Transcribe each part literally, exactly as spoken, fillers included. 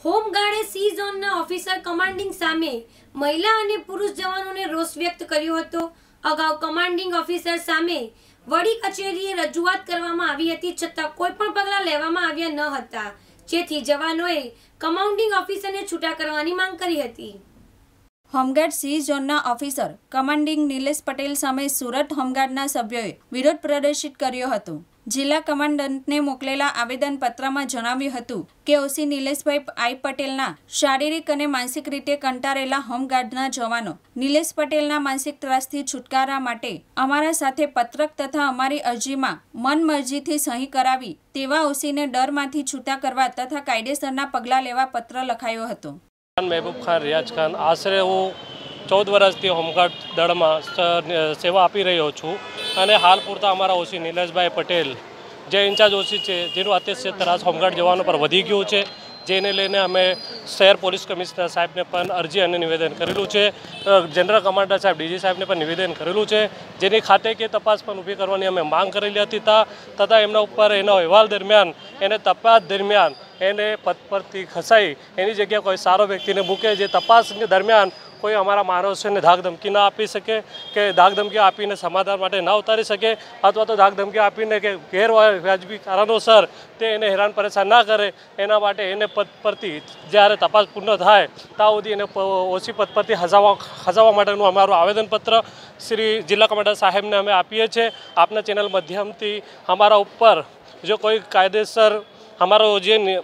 હોમગાર્ડે C ઝોનના officer commanding સામે મહિલા અને પુરુષ જવાનોને રોષ વ્યક્ત કર્યો હતો। અગાઉ કમાન્ડિંગ ઓફિસર સામે વડી કચેરીએ રજૂઆત કરવામાં આવી હતી, છતાં કોઈ પણ પગલાં લેવામાં આવ્યા ન હતા, જેથી જવાનોએ કમાન્ડિંગ ઓફિસરને છૂટા કરવાની માંગ કરી હતી। હોમગાર્ડ સી ઝોનના ઓફિસર કમાન્ડિંગ નિલેશ પટેલ સામે સુરત હોમગાર્ડના સભ્યોએ વિરોધ પ્રદર્શિત કર્યો હતો। જિલ્લા કમાન્ડન્ટને મોકલેલા આવેદનપત્રમાં જણાવ્યું હતું કે ઓસી નિલેશભાઈ આઈ પટેલના શારીરિક અને માનસિક રીતે કંટાળેલા હોમગાર્ડના જવાનો નિલેશ પટેલના માનસિક ત્રાસથી છુટકારા માટે અમારા સાથે પત્રક તથા અમારી અરજીમાં મનમરજીથી સહી કરાવી તેવા ઓસીને ડરમાંથી છૂટા કરવા તથા કાયદેસરના પગલાં લેવા પત્ર લખાયો હતો। મહેબૂબ ખાન રિયાઝ ખાન આશરે હું ચૌદ વર્ષથી હોમગાર્ડ દળમાં સેવા આપી રહ્યો છું અને હાલ પૂરતા અમારા ઓસી નિલેશભાઈ પટેલ જે ઇન્ચાર્જ ઓસી છે, જેનું અત્યંત ત્રાસ હોમગાર્ડ જવાનો પર વધી ગયું છે, જેને લઈને અમે શહેર પોલીસ કમિશનર સાહેબને પણ અરજી અને નિવેદન કરેલું છે। જનરલ કમાન્ડર સાહેબ ડીજી સાહેબને પણ નિવેદન કરેલું છે, જેની ખાતેકીય તપાસ પણ ઊભી કરવાની અમે માંગ કરેલી હતી તથા એમના ઉપર એનો અહેવાલ દરમિયાન એને તપાસ દરમિયાન એને પદ પરથી ખસાઈ એની જગ્યાએ કોઈ સારો વ્યક્તિને મૂકે, જે તપાસ દરમિયાન કોઈ અમારા માણસોને ધાક ધમકી ના આપી શકે કે ધાક ધમકી આપીને સમાધાન માટે ના ઉતારી શકે, અથવા તો ધાક ધમકી આપીને કે ગેરવાજબી કારણોસર તે એને હેરાન પરેશાન ના કરે, એના માટે એને પદ પરથી જ્યારે તપાસ પૂર્ણ થાય ત્યાં સુધી એને ઓછી પદ પરથી હજાવવા હજાવવા માટેનું અમારું આવેદનપત્ર શ્રી જિલ્લા કમાન્ડર સાહેબને અમે આપીએ છીએ। આપના ચેનલ માધ્યમથી અમારા ઉપર જો કોઈ કાયદેસર અમારો જે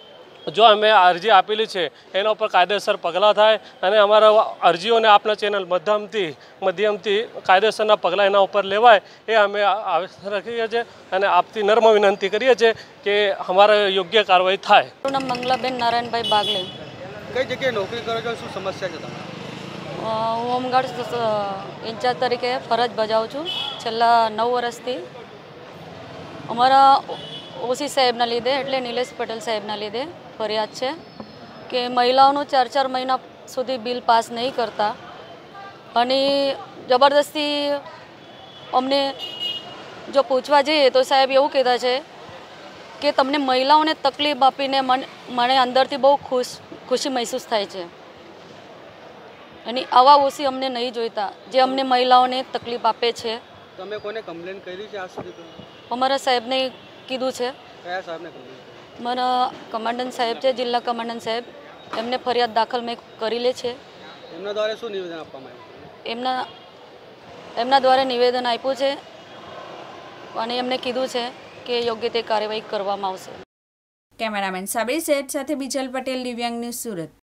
જો અમે અરજી આપેલી છે એના ઉપર કાયદેસર પગલાં થાય અને અમારા અરજીઓને આપના ચેનલ માધ્યમથી માધ્યમથી કાયદેસરના પગલાં એના ઉપર લેવાય એ અમે રાખીએ છીએ અને આપથી નર્મ વિનંતી કરીએ છીએ કે અમારે યોગ્ય કાર્યવાહી થાય। મારું નામ મંગલાબેન નારાયણભાઈ બાગલે। કઈ જગ્યાએ નોકરી કરો છો, શું સમસ્યા છે તમારી? હું હોમગાર્ડ ઇન્ચાર્જ તરીકે ફરજ બજાવું છું છેલ્લા નવ વર્ષથી। અમારા ઓસી સાહેબના લીધે એટલે નિલેશ પટેલ સાહેબના લીધે ફરિયાદ છે કે મહિલાઓનું ચાર ચાર મહિના સુધી બિલ પાસ નહીં કરતા અને જબરદસ્તી અમને જો પૂછવા જઈએ તો સાહેબ એવું કહેતા છે કે તમને મહિલાઓને તકલીફ આપીને મને મને અંદરથી બહુ ખુશ ખુશી મહેસૂસ થાય છે અને આવા ઓસી અમને નહીં જોઈતા જે અમને મહિલાઓને તકલીફ આપે છે। તમે કોને કમ્પ્લેન કરી છે આજ સુધી? અમારા સાહેબને કીધું છે। કયા સાહેબને કમ્પ્લેન? મારા કમાન્ડન્ટ સાહેબ છે, જિલ્લા કમાન્ડન્ટ સાહેબ, એમને ફરિયાદ દાખલ મેં કરી લે છે। એમના દ્વારા શું નિવેદન આપવામાં આવ્યું? એમના એમના દ્વારા નિવેદન આપ્યું છે અને એમને કીધું છે કે યોગ્ય તે કાર્યવાહી કરવામાં આવશે। કેમેરામેન સાબિર શેઠ સાથે બીજલ પટેલ, દિવ્યાંગ ન્યૂઝ, સુરત।